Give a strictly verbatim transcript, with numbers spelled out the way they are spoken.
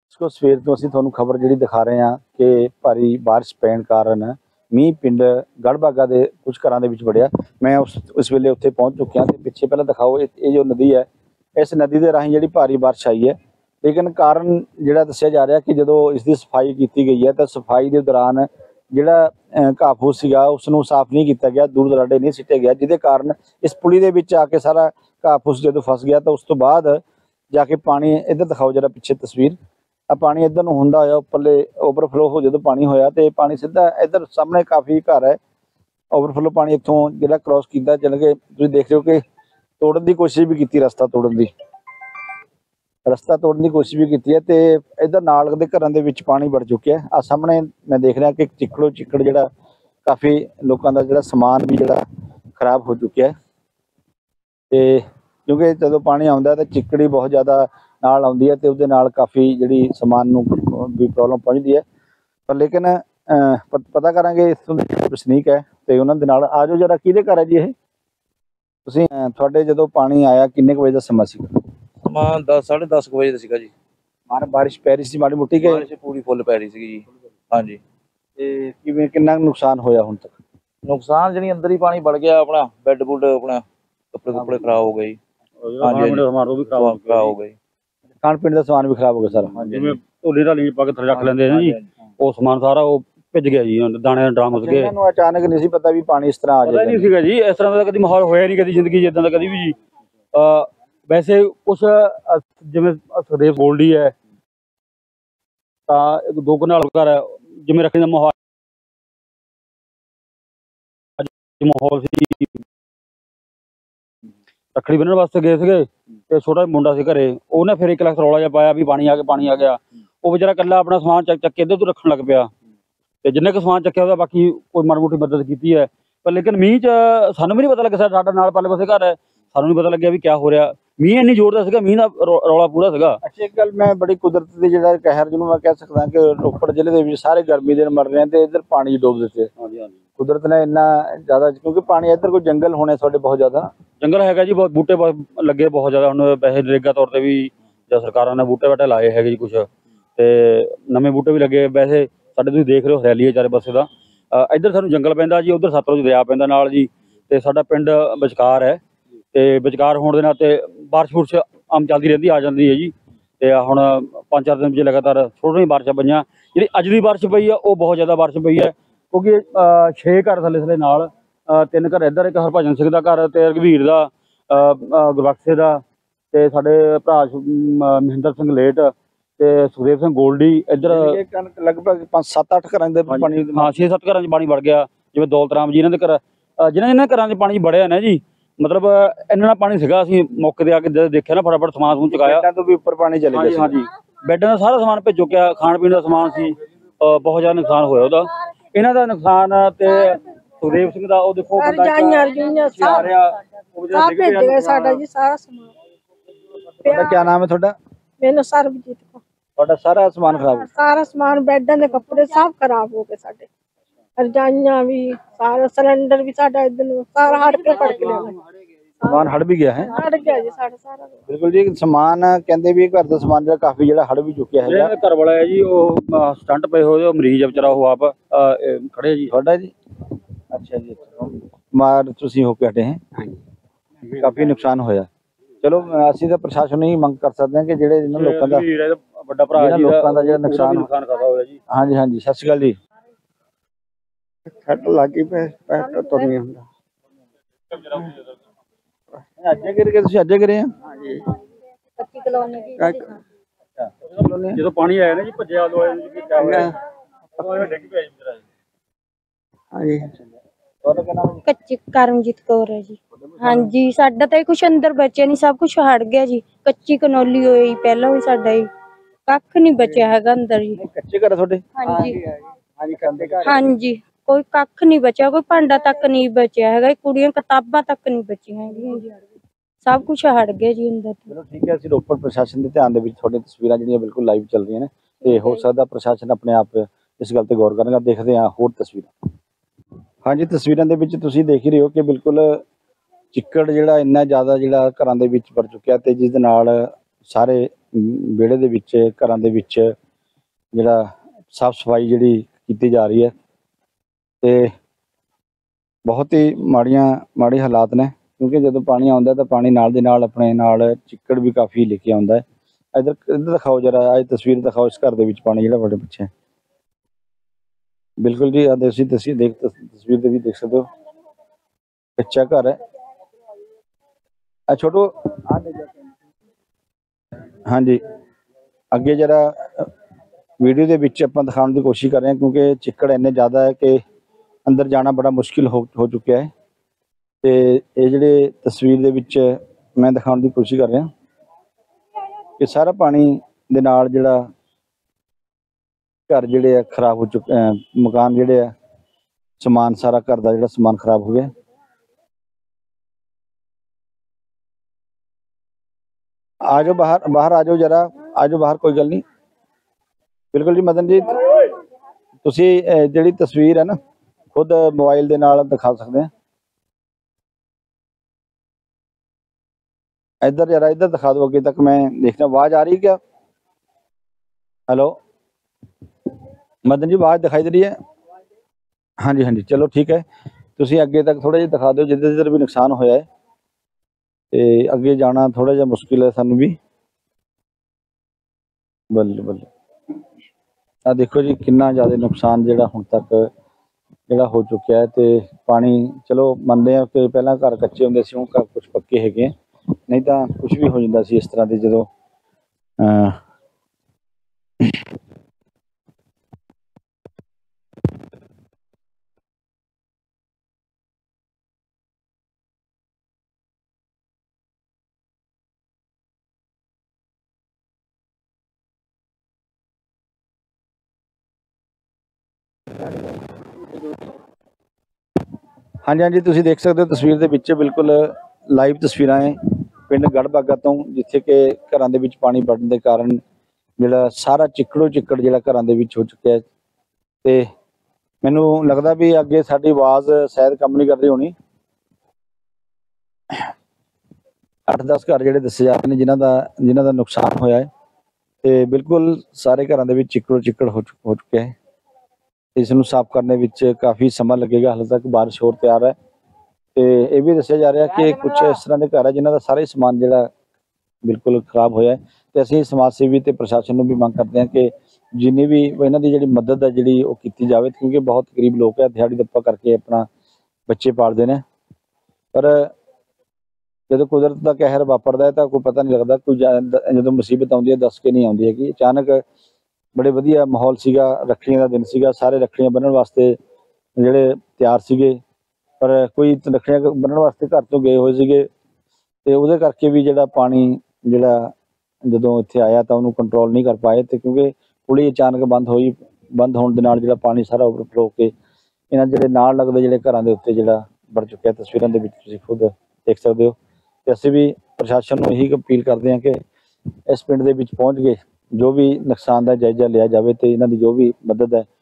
इसको सवेर तो असीं तुहानूं खबर जिहड़ी दिखा रहे हैं कि भारी बारिश पैण कारण मींह पिंड गढ़बागा के कुछ घरां दे विच वड़िया। मैं उस उस वेले उत्थे पहुंच चुकिया ते पिछे पहले दिखाओ ये जो नदी है, इस नदी के राही जिहड़ी भारी बारिश आई है, लेकिन कारण जिहड़ा दस्सिया जा रहा कि जो इसकी सफाई की गई है तो सफाई के दौरान जिहड़ा घाह फूस सीगा उसनूं साफ नहीं किया गया, दूर दराडे नहीं सिटिया गया, जिहदे कारण इस पुली दे विच आके सारा घाह फूस जो फस गया तो उस तो बाद जाके पानी इधर दिखाओ जरा पिछे तस्वीर, पानी इधर नूं हुंदा होया उपरले ओवरफ्लो हो जो पानी होया तो पानी सीधा इधर सामने काफ़ी घर है, ओवरफ्लो पानी इत्थों जिहड़ा क्रॉस किया चल के तुसीं देख रहे हो कि तोड़न की कोशिश भी की, रस्ता तोड़न की रस्ता तोड़न की कोशिश भी की है। तो इधर नाल दे घरां दे विच पानी बढ़ चुका है। आ सामने मैं देख रहा कि चिक्कड़ो चिक्कड़ जिहड़ा काफ़ी लोगों का जिहड़ा समान भी जिहड़ा खराब हो चुका है। तो क्योंकि जो पानी आउंदा तो चिक्कड़ी बहुत ज़्यादा नाल आउंदी है तो उहदे नाल काफ़ी जिहड़ी समान नूं भी प्रॉब्लम पहुंचती है। पर लेकिन पता करांगे इत्थों दे वसनीक है तो उन्हां दे नाल आ जाओ जरा, किहदे घर है जी ये? तुसीं तुहाडे जदों पानी आया किन्ने कुछ बजे दा समा सीगा? समा दस साढ़े दस बजे सीगा जी। मार बारिश पै रही सी माड़ी मोटी के? बारिश पूरी फुल पै रही सी जी। हाँ जी। ते किवें किन्ना नुकसान होया हुण तक? नुकसान जी अंदर ही पानी बढ़ गया, अपना बैड बुड अपना कपड़े कुपड़े खराब हो गए। हाँ जी खराब हो गए, खाण पीण का समान भी खराब हो गया सारा। जिवें ढोली ढाली पा के थल्ले रख लैंदे ने जी, वो समान सारा वो ਭਿੱਜ ਗਿਆ ਜੀ, ਦਾਣੇ ਦਾ ਡਰਮ ਉਸ ਗਏ। ਇਹਨਾਂ ਨੂੰ ਅਚਾਨਕ ਨਹੀਂ ਸੀ ਪਤਾ ਵੀ ਪਾਣੀ ਇਸ ਤਰ੍ਹਾਂ ਆ ਜਾਏਗਾ? ਪਤਾ ਨਹੀਂ ਸੀਗਾ ਜੀ, ਇਸ ਤਰ੍ਹਾਂ ਦਾ ਕਦੀ ਮਾਹੌਲ ਹੋਇਆ ਨਹੀਂ ਕਦੀ ਜ਼ਿੰਦਗੀ ਜਿੱਦਾਂ ਦਾ ਕਦੀ ਵੀ ਜੀ। ਵੈਸੇ ਕੁਛ ਜਿਵੇਂ ਸੁਖਦੇਵ ਗੋਲਡੀ ਹੈ ਤਾਂ ਇੱਕ ਦੋ ਕਨਾਲ ਘਰ ਹੈ, ਜਿਵੇਂ ਰੱਖਣ ਦਾ ਮਾਹੌਲ ਮਾਹੌਲ ਸੀ, ਰੱਖੜੀ ਬੰਨਣ ਵਾਸਤੇ ਗਏ ਸੀਗੇ ਤੇ ਛੋਟਾ ਮੁੰਡਾ ਸੀ ਘਰੇ, ਉਹਨੇ ਫਿਰ ਇੱਕ ਲੱਖ ਰੌਲਾ ਜਿਹਾ ਪਾਇਆ ਵੀ ਪਾਣੀ ਆ ਗਿਆ ਪਾਣੀ ਆ ਗਿਆ। ਉਹ ਵਿਚਾਰਾ ਇਕੱਲਾ ਆਪਣਾ ਸਮਾਨ ਚੱਕ ਚੱਕ ਕੇ ਇੱਧਰ ਤੋਂ ਰੱਖਣ ਲੱਗ ਪਿਆ ਤੇ ਜਿੰਨੇ ਕੁ ਸਮਾਨ ਚੱਕਿਆ ਉਹਦਾ ਬਾਕੀ ਕੋਈ ਮਾੜੀ ਮੋਟੀ ਮਦਦ ਕੀਤੀ ਹੈ। ਪਰ ਲੇਕਿਨ ਮੀਂਹ 'ਚ ਸਾਨੂੰ ਵੀ ਨਹੀਂ ਪਤਾ ਲੱਗਿਆ, ਸਾਡਾ ਨਾਲ ਪਰਲੇ ਪਾਸੇ ਘਰ ਹੈ, ਸਾਨੂੰ ਨਹੀਂ ਪਤਾ ਲੱਗਿਆ ਵੀ ਕਿਆ ਹੋ ਰਿਹਾ। ਮੀਂਹ ਇੰਨੀ ਜ਼ੋਰ ਦਾ ਸੀਗਾ, ਮੀਂਹ ਦਾ ਰੌਲਾ ਪੂਰਾ ਸੀਗਾ। ਅੱਛਾ, ਇੱਕ ਗੱਲ ਮੈਂ ਬੜੀ ਕੁਦਰਤ ਦੀ ਜਿਹੜਾ ਕਹਿਰ ਜਿਹਨੂੰ ਮੈਂ ਕਹਿ ਸਕਦਾ ਕਿ ਰੋਪੜ ਜ਼ਿਲ੍ਹੇ ਦੇ ਵਿੱਚ ਸਾਰੇ ਗਰਮੀ ਦੇ ਮਰ ਰਹੇ ਤੇ ਇੱਧਰ ਪਾਣੀ ਡੋਬ ਦਿੱਤੇ। ਹਾਂਜੀ ਹਾਂਜੀ, ਕੁਦਰਤ ਨੇ ਇੰਨਾ ਜ਼ਿਆਦਾ, ਕਿਉਂਕਿ ਪਾਣੀ ਇੱਧਰ ਕੋਈ ਜੰਗਲ ਹੋਣੇ ਤੁਹਾਡੇ ਬਹੁਤ ਜ਼ਿਆਦਾ? ਜੰਗਲ ਹੈਗਾ ਜੀ, ਬਹੁਤ ਬੂਟੇ ਲੱਗੇ ਬਹੁਤ ਜ਼ਿਆਦਾ। ਹੁਣ ਵੈਸੇ ਨਰੇਗਾ ਤੌਰ ਤੇ ਵੀ ਜਾਂ ਸਰਕਾਰਾਂ ਨੇ ਬੂਟੇ ਬਾਟੇ ਲਾਏ ਹੈਗੇ ਜੀ ਕੁਛ, ਤੇ ਨਵੇਂ ਬੂਟੇ ਵੀ ਲੱਗੇ। ਵੈਸੇ ਸਾਡੇ ਤੁਸੀਂ ਦੇਖ ਰਹੇ ਹੋ ਹਰਿਆਲੀ ਹੈ ਚਾਰੇ ਪਾਸੇ ਦਾ। ਇੱਧਰ ਸਾਨੂੰ ਜੰਗਲ ਪੈਂਦਾ ਜੀ, ਉੱਧਰ ਸਤਲੁਜ ਦਰਿਆ ਪੈਂਦਾ ਨਾਲ ਜੀ, ਤੇ ਸਾਡਾ ਪਿੰਡ ਵਿਚਕਾਰ ਹੈ ਤੇ ਵਿਚਕਾਰ ਹੋਣ ਦੇ ਨਾਤੇ ਬਾਰਿਸ਼ ਬੁਰਸ਼ ਆਮ ਚੱਲਦੀ ਰਹਿੰਦੀ ਆ ਜਾਂਦੀ ਹੈ ਜੀ। ਤੇ ਹੁਣ ਪੰਜ ਚਾਰ ਦਿਨ ਵਿੱਚ ਲਗਾਤਾਰ ਥੋੜ੍ਹੀਆਂ ਬਾਰਿਸ਼ਾਂ ਪਈਆਂ। ਜਿਹੜੀ ਅੱਜ ਦੀ ਬਾਰਿਸ਼ ਪਈ ਆ ਉਹ ਬਹੁਤ ਜ਼ਿਆਦਾ ਬਾਰਿਸ਼ ਪਈ ਹੈ, ਕਿਉਂਕਿ ਛੇ ਘਰ ਥੱਲੇ ਥੱਲੇ ਨਾਲ, ਤਿੰਨ ਘਰ ਇੱਧਰ, ਇੱਕ ਹਰਭਜਨ ਸਿੰਘ ਦਾ ਘਰ ਤੇ ਰਘਵੀਰ ਦਾ, ਗੁਰਬਖਸ਼ੇ ਦਾ, ਤੇ ਸਾਡੇ ਭਰਾ ਮਹਿੰਦਰ ਸਿੰਘ ਲੇਟ ਤੇ ਸੁਖਦੇਵ ਸਿੰਘ ਗੋਲਡੀ। ਇੱਧਰ ਲਗਭਗ ਪੰਜ ਸੱਤ ਅੱਠ ਘਰਾਂ ਦੇ ਪਾਣੀ, ਹਾਂ ਛੇ ਸੱਤ ਘਰਾਂ 'ਚ ਪਾਣੀ ਵੜ ਗਿਆ। ਜਿਵੇਂ ਦੌਲਤ ਰਾਮ ਜੀ ਇਹਨਾਂ ਦੇ ਘਰ, ਜਿਹਨਾਂ ਜਿਹਨਾਂ ਘਰਾਂ 'ਚ ਪਾਣੀ ਵੜਿਆ ਨਾ ਜੀ, ਮਤਲਬ ਇੰਨਾ ਨਾਲ ਪਾਣੀ ਸੀਗਾ। ਅਸੀਂ ਮੌਕੇ ਤੇ ਆ ਕੇ ਦੇਖਿਆ ਨਾ, ਫਟਾਫਟ ਸਮਾਨ ਸਮੂਨ ਚੁਕਾਇਆ। ਬੈੱਡਾਂ ਤੋਂ ਵੀ ਉੱਪਰ ਪਾਣੀ ਚਲੇ ਗਿਆ? ਹਾਂਜੀ, ਬੈੱਡਾਂ ਦਾ ਸਾਰਾ ਸਮਾਨ ਭਿੱਜ ਚੁੱਕਿਆ, ਖਾਣ ਪੀਣ ਦਾ ਸਮਾਨ ਸੀ, ਬਹੁਤ ਜ਼ਿਆਦਾ ਨੁਕਸਾਨ ਹੋਇਆ ਉਹਦਾ। ਇਹਨਾਂ ਦਾ ਨੁਕਸਾਨ ਤੇ ਸੁਖਦੇਵ ਸਿੰਘ ਦਾ ਉਹ ਦੇਖੋ ਸਾਡਾ ਜੀ ਸਾਰਾ ਸਮਾਨ। ਤੁਹਾਡਾ ਕੀ ਨਾਮ ਹੈ? ਤੁਹਾਡਾ? ਮੈਨੂੰ ਸਰਬਜੀਤ ਕੋ। ਤੁਹਾਡਾ ਸਾਰਾ ਸਮਾਨ ਖਰਾਬ? ਸਾਰਾ ਸਮਾਨ, ਬੈੱਡਾਂ ਦੇ ਕੱਪੜੇ ਸਭ ਖਰਾਬ ਹੋ ਗਏ ਸਾਡੇ, ਰਜਾਈਆਂ ਵੀ, ਸਾਰਾ ਸਿਲੰਡਰ ਵੀ ਸਾਡਾ ਇੱਧਰ ਨੂੰ ਸਾਰਾ ਹੜ ਕੇ ਫੜ ਕੇ ਲਿਆ। ਸਮਾਨ ਹੜ ਵੀ ਗਿਆ ਹੈ? ਹੜ ਗਿਆ ਜੀ ਸਾਡਾ ਸਾਰਾ। ਬਿਲਕੁਲ ਜੀ, ਸਮਾਨ ਕਹਿੰਦੇ ਵੀ ਘਰ ਦਾ ਸਮਾਨ ਜਿਹੜਾ ਕਾਫੀ ਜਿਹੜਾ ਹੜ ਵੀ ਚੁੱਕਿਆ ਹੈਗਾ। ਘਰ ਵਾਲਾ ਹੈ ਜੀ, ਉਹ ਸਟੰਟ ਪਏ ਹੋਏ, ਉਹ ਮਰੀਜ਼ ਵਿਚਾਰਾ, ਉਹ ਆਪ ਖੜੇ ਜੀ। ਤੁਹਾਡਾ ਜੀ? ਅੱਛਾ ਜੀ, ਮਾਰ ਤੁਸੀਂ ਹੋ ਕੇ ਹਟੇ ਹੈ? ਕਾਫੀ ਨੁਕਸਾਨ ਹੋਇਆ। ਚਲੋ ਅਸੀਂ ਤਾਂ ਪ੍ਰਸ਼ਾਸਨ ਨੂੰ ਹੀ ਮੰਗ ਕਰ ਸਕਦੇ ਹਾਂ ਕਿ ਜਿਹੜੇ ਇਹਨਾਂ ਲੋਕਾਂ ਦਾ ਵੱਡਾ ਭਰਾ ਜੀ ਲੋਕਾਂ ਦਾ ਜਿਹੜਾ ਨੁਕਸਾਨ ਨੁਕਸਾਨ ਕਰਦਾ ਹੋਇਆ ਜੀ। ਹਾਂਜੀ ਹਾਂਜੀ, ਸਤਿ ਸ਼੍ਰੀ ਅਕਾਲ ਜੀ। ਸੱਟ ਲੱਗੀ ਪੈ ਪੈਰ ਤੋਂ ਨਹੀਂ ਹੁੰਦਾ। ਅੱਜੇ ਗਿਰ ਗਏ ਤੁਸੀਂ? ਅੱਜੇ ਗਿਰੇ ਆ? ਹਾਂਜੀ, ਕੱਚੀ ਕਲੋਨੀ ਦੀ ਜਦੋਂ ਪਾਣੀ ਆਇਆ ਨਾ ਜੀ, ਭੱਜਿਆ ਦੋਏ ਜੀ, ਕੀ ਕਿਆ ਹੋਇਆ, ਉਹ ਡਿੱਗ ਪਿਆ ਜੀ ਵਿਚਾਰਾ। ਹਾਂਜੀ, ਤੁਹਾਡਾ ਕੀ ਨਾਮ? ਕੱਚੀ ਕਰਮਜੀਤ ਕੌਰ ਹੈ ਜੀ। ਹਾਂਜੀ, ਸਾਡਾ ਤਾਂ ਕੁਛ ਅੰਦਰ ਬਚਿਆ ਨਹੀਂ, ਸਭ ਕੁਛ ਹੜ ਗਿਆ ਜੀ। ਕੱਚੀ ਕਨੌਲੀ ਹੋਈ ਪਹਿਲਾਂ ਵੀ ਸਾਡਾ ਜੀ, ਕੱਖ ਨਹੀਂ ਬਚਿਆ ਹੈਗਾ ਅੰਦਰ ਜੀ। ਕੱਚੇ ਘਰ ਤੁਹਾਡੇ? ਹਾਂਜੀ ਹਾਂਜੀ ਕੰਦੇ ਘਰ। ਹਾਂਜੀ, ਕੋਈ ਕੱਖ ਨਹੀਂ ਬਚਿਆ, ਕੋਈ ਭਾਂਡਾ ਤੱਕ ਨਹੀਂ ਬਚਿਆ ਹੈਗਾ, ਕੁੜੀਆਂ ਕਿਤਾਬਾਂ ਤੱਕ ਨਹੀਂ ਬਚੀਆਂ ਹੈਗੀਆਂ ਜੀ, ਸਭ ਕੁਛ ਹੜ ਗਿਆ ਜੀ ਅੰਦਰ। ਚਲੋ ਠੀਕ ਹੈ, ਅਸੀਂ ਰੋਪੜ ਪ੍ਰਸ਼ਾਸਨ ਦੇ ਧਿਆਨ ਦੇ ਵਿੱਚ ਤੁਹਾਡੀਆਂ ਤਸਵੀਰਾਂ ਜਿਹੜੀਆਂ ਬਿਲਕੁਲ ਲਾਈਵ ਚੱਲ ਰਹੀਆਂ ਨੇ, ਤੇ ਹੋ ਸਕਦਾ ਪ੍ਰਸ਼ਾਸਨ ਆਪਣੇ ਆਪ ਇਸ ਗੱਲ ਤੇ ਗੌਰ ਕਰੇਗਾ। ਦੇਖਦੇ ਹਾਂ ਹੋਰ ਤਸਵੀਰਾਂ। ਹਾਂਜੀ, ਤਸਵੀਰਾਂ ਦੇ ਵਿੱਚ ਤੁਸੀਂ ਦੇਖ ਹੀ ਰਹੇ ਹੋ ਕਿ ਬਿਲਕੁਲ ਚਿੱਕੜ ਜਿਹੜਾ ਇੰਨਾ ਜ਼ਿਆਦਾ ਜਿਹੜਾ ਘਰਾਂ ਦੇ ਵਿੱਚ ਵੜ ਚੁੱਕਿਆ ਤੇ ਜਿਸ ਦੇ ਨਾਲ ਸਾਰੇ ਅਮ, ਵਿਹੜੇ ਦੇ ਵਿੱਚ ਘਰਾਂ ਦੇ ਵਿੱਚ ਜਿਹੜਾ ਸਾਫ ਸਫਾਈ ਜਿਹੜੀ ਕੀਤੀ ਜਾ ਰਹੀ ਹੈ ਤੇ ਬਹੁਤ ਹੀ ਮਾੜੀਆਂ ਮਾੜੇ ਹਾਲਾਤ ਨੇ, ਕਿਉਂਕਿ ਜਦੋਂ ਪਾਣੀ ਆਉਂਦਾ ਤਾਂ ਪਾਣੀ ਨਾਲ ਦੇ ਨਾਲ ਆਪਣੇ ਨਾਲ ਚਿੱਕੜ ਵੀ ਕਾਫੀ ਲੈ ਕੇ ਆਉਂਦਾ ਹੈ। ਇੱਧਰ ਇੱਧਰ ਦਿਖਾਓ ਜਰਾ, ਇਹ ਤਸਵੀਰ ਦਿਖਾਓ ਇਸ ਘਰ ਦੇ ਵਿੱਚ ਪਾਣੀ ਜਿਹੜਾ ਤੁਹਾਡੇ ਪਿੱਛੇ ਬਿਲਕੁਲ ਜੀ, ਆ ਤੁਸੀਂ ਤੁਸੀਂ ਦੇਖ ਤਸਵੀਰ ਦੇ ਵੀ ਦੇਖ ਸਕਦੇ ਹੋ, ਕੱਚਾ ਘਰ ਹੈ। ਆ ਛੋਟੋ ਹਾਂਜੀ, ਅੱਗੇ ਜਰਾ ਵੀਡੀਓ ਦੇ ਵਿੱਚ ਆਪਾਂ ਦਿਖਾਉਣ ਦੀ ਕੋਸ਼ਿਸ਼ ਕਰ ਰਹੇ ਹਾਂ, ਕਿਉਂਕਿ ਚਿੱਕੜ ਇੰਨੇ ਜ਼ਿਆਦਾ ਹੈ ਕਿ ਅੰਦਰ ਜਾਣਾ ਬੜਾ ਮੁਸ਼ਕਿਲ ਹੋ ਹੋ ਚੁੱਕਿਆ ਹੈ। ਤੇ ਇਹ ਜਿਹੜੇ ਤਸਵੀਰ ਦੇ ਵਿੱਚ ਮੈਂ ਦਿਖਾਉਣ ਦੀ ਕੋਸ਼ਿਸ਼ ਕਰ ਰਿਹਾ ਕਿ ਸਾਰਾ ਪਾਣੀ ਦੇ ਨਾਲ ਜਿਹੜਾ ਘਰ ਜਿਹੜੇ ਆ ਖਰਾਬ ਹੋ ਚੁੱਕੇ, ਮਕਾਨ ਜਿਹੜੇ ਆ, ਸਮਾਨ ਸਾਰਾ ਘਰ ਦਾ ਜਿਹੜਾ ਸਮਾਨ ਖਰਾਬ ਹੋ ਗਿਆ। ਆ ਜਾਓ ਬਾਹਰ, ਬਾਹਰ ਆ ਜਾਓ ਜਰਾ, ਆ ਜਾਓ ਬਾਹਰ, ਕੋਈ ਗੱਲ ਨਹੀਂ। ਬਿਲਕੁਲ ਜੀ ਮਦਨ ਜੀ, ਤੁਸੀਂ ਅਹ, ਜਿਹੜੀ ਤਸਵੀਰ ਹੈ ਨਾ ਖੁਦ ਮੋਬਾਈਲ ਦੇ ਨਾਲ ਦਿਖਾ ਸਕਦੇ ਆ। ਇੱਧਰ ਜਰਾ ਇੱਧਰ ਦਿਖਾ ਦਿਓ, ਅੱਗੇ ਤੱਕ ਮੈਂ ਦੇਖਣਾ। ਆਵਾਜ਼ ਆ ਰਹੀ ਹੈ क्या? हेलो मदन जी, आवाज़ दिखाई दे रही है? हाँ जी हाँ जी, चलो ठीक है। ਤੁਸੀਂ ਅੱਗੇ ਤੱਕ ਥੋੜਾ ਜਿਹਾ ਦਿਖਾ ਦਿਓ, ਜਿੱਧਰ ਜਿੱਧਰ ਵੀ ਨੁਕਸਾਨ ਹੋਇਆ ਹੈ ਤੇ ਅੱਗੇ ਜਾਣਾ ਥੋੜਾ ਜਿਹਾ ਮੁਸ਼ਕਿਲ ਹੈ ਸਾਨੂੰ ਵੀ। ਬੱਲੇ ਬੱਲੇ, ਆ ਦੇਖੋ ਜੀ ਕਿੰਨਾ ਜ਼ਿਆਦਾ ਨੁਕਸਾਨ ਜਿਹੜਾ ਹੁਣ ਤੱਕ ਜਿਹੜਾ ਹੋ ਚੁੱਕਿਆ ਹੈ। ਤੇ ਪਾਣੀ, ਚਲੋ ਮੰਨਦੇ ਆ ਕਿ ਪਹਿਲਾਂ ਘਰ ਕੱਚੇ ਹੁੰਦੇ ਸੀ, ਹੁਣ ਘਰ ਕੁਝ ਪੱਕੇ ਹੈਗੇ, ਨਹੀਂ ਤਾਂ ਕੁਝ ਵੀ ਹੋ ਜਾਂਦਾ ਸੀ ਇਸ ਤਰ੍ਹਾਂ ਦੇ। ਜਦੋਂ ਅਹ ਹਾਂਜੀ ਹਾਂਜੀ, ਤੁਸੀਂ ਦੇਖ ਸਕਦੇ ਹੋ ਤਸਵੀਰ ਦੇ ਵਿੱਚ, ਬਿਲਕੁਲ ਲਾਈਵ ਤਸਵੀਰਾਂ ਹੈ ਪਿੰਡ ਗੜਬਾਗਾ ਤੋਂ, ਜਿੱਥੇ ਕਿ ਘਰਾਂ ਦੇ ਵਿੱਚ ਪਾਣੀ ਵੜਨ ਦੇ ਕਾਰਨ ਜਿਹੜਾ ਸਾਰਾ ਚਿੱਕੜੋ ਚਿੱਕੜ ਜਿਹੜਾ ਘਰਾਂ ਦੇ ਵਿੱਚ ਹੋ ਚੁੱਕਿਆ ਹੈ। ਤੇ ਮੈਨੂੰ ਲੱਗਦਾ ਵੀ ਅੱਗੇ ਸਾਡੀ ਆਵਾਜ਼ ਸ਼ਾਇਦ ਕੰਮ ਨਹੀਂ ਕਰ ਰਹੀ ਹੋਣੀ। ਅੱਠ ਦਸ ਘਰ ਜਿਹੜੇ ਦੱਸੇ ਜਾ ਰਹੇ ਨੇ ਜਿਨ੍ਹਾਂ ਦਾ ਜਿਨ੍ਹਾਂ ਦਾ ਨੁਕਸਾਨ ਹੋਇਆ ਹੈ, ਤੇ ਬਿਲਕੁਲ ਸਾਰੇ ਘਰਾਂ ਦੇ ਵਿੱਚ ਚਿੱਕੜੋ ਚਿੱਕੜ ਹੋ ਹੋ ਚੁੱਕਿਆ ਹੈ। ਇਸ ਨੂੰ ਸਾਫ਼ ਕਰਨ ਵਿੱਚ ਕਾਫੀ ਸਮਾਂ ਲੱਗੇਗਾ, ਹਾਲੇ ਤੱਕ ਬਾਰਿਸ਼ ਹੋਰ ਤਿਆਰ ਹੈ। ਤੇ ਇਹ ਵੀ ਦੱਸਿਆ ਜਾ ਰਿਹਾ ਕਿ ਕੁਝ ਇਸ ਤਰ੍ਹਾਂ ਦੇ ਘਰ ਹੈ ਜਿਨ੍ਹਾਂ ਦਾ ਸਾਰਾ ਹੀ ਸਮਾਨ ਜਿਹੜਾ ਬਿਲਕੁਲ ਖਰਾਬ ਹੋਇਆ ਹੈ। ਤੇ ਅਸੀਂ ਸਮਾਜ ਸੇਵੀ ਤੇ ਪ੍ਰਸ਼ਾਸਨ ਨੂੰ ਵੀ ਮੰਗ ਕਰਦੇ ਹਾਂ ਕਿ ਜਿੰਨੀ ਵੀ ਇਹਨਾਂ ਦੀ ਜਿਹੜੀ ਮਦਦ ਹੈ ਜਿਹੜੀ ਉਹ ਕੀਤੀ ਜਾਵੇ, ਕਿਉਂਕਿ ਬਹੁਤ ਗਰੀਬ ਲੋਕ ਹੈ, ਦਿਹਾੜੀ ਦੱਪਾ ਕਰਕੇ ਆਪਣਾ ਬੱਚੇ ਪਾਲਦੇ ਨੇ। ਪਰ ਜਦੋਂ ਕੁਦਰਤ ਦਾ ਕਹਿਰ ਵਾਪਰਦਾ ਹੈ ਤਾਂ ਕੋਈ ਪਤਾ ਨਹੀਂ ਲੱਗਦਾ, ਕੋਈ ਜਦੋਂ ਮੁਸੀਬਤ ਆਉਂਦੀ ਹੈ ਦੱਸ ਕੇ ਨਹੀਂ ਆਉਂਦੀ ਹੈਗੀ। ਅਚਾਨਕ ਬੜੇ ਵਧੀਆ ਮਾਹੌਲ ਸੀਗਾ, ਰੱਖੜੀਆਂ ਦਾ ਦਿਨ ਸੀਗਾ, ਸਾਰੇ ਰੱਖੜੀਆਂ ਬੰਨ੍ਹਣ ਵਾਸਤੇ ਜਿਹੜੇ ਤਿਆਰ ਸੀਗੇ, ਪਰ ਕੋਈ ਰੱਖੜੀਆਂ ਬੰਨ੍ਹਣ ਵਾਸਤੇ ਘਰ ਤੋਂ ਗਏ ਹੋਏ ਸੀਗੇ, ਤੇ ਉਹਦੇ ਕਰਕੇ ਵੀ ਜਿਹੜਾ ਪਾਣੀ ਜਿਹੜਾ ਜਦੋਂ ਇੱਥੇ ਆਇਆ ਤਾਂ ਉਹਨੂੰ ਕੰਟਰੋਲ ਨਹੀਂ ਕਰ ਪਾਏ। ਤੇ ਕਿਉਂਕਿ ਪੁਲੀ ਅਚਾਨਕ ਬੰਦ ਹੋਈ, ਬੰਦ ਹੋਣ ਦੇ ਨਾਲ ਜਿਹੜਾ ਪਾਣੀ ਸਾਰਾ ਓਵਰਫਲੋ ਕੇ ਇਹਨਾਂ ਜਿਹੜੇ ਨਾਲ ਲੱਗਦੇ ਜਿਹੜੇ ਘਰਾਂ ਦੇ ਉੱਤੇ ਜਿਹੜਾ ਵੜ ਚੁੱਕਿਆ, ਤਸਵੀਰਾਂ ਦੇ ਵਿੱਚ ਤੁਸੀਂ ਖੁਦ ਦੇਖ ਸਕਦੇ ਹੋ। ਤੇ ਅਸੀਂ ਵੀ ਪ੍ਰਸ਼ਾਸਨ ਨੂੰ ਇਹੀ ਅਪੀਲ ਕਰਦੇ ਹਾਂ ਕਿ ਇਸ ਪਿੰਡ ਦੇ ਵਿੱਚ ਪਹੁੰਚ ਕੇ ਜੋ ਵੀ ਨੁਕਸਾਨ ਦਾ ਜਾਇਜ਼ਾ ਲਿਆ ਜਾਵੇ ਤੇ ਇਹਨਾਂ ਦੀ ਜੋ ਵੀ ਮਦਦ ਹੈ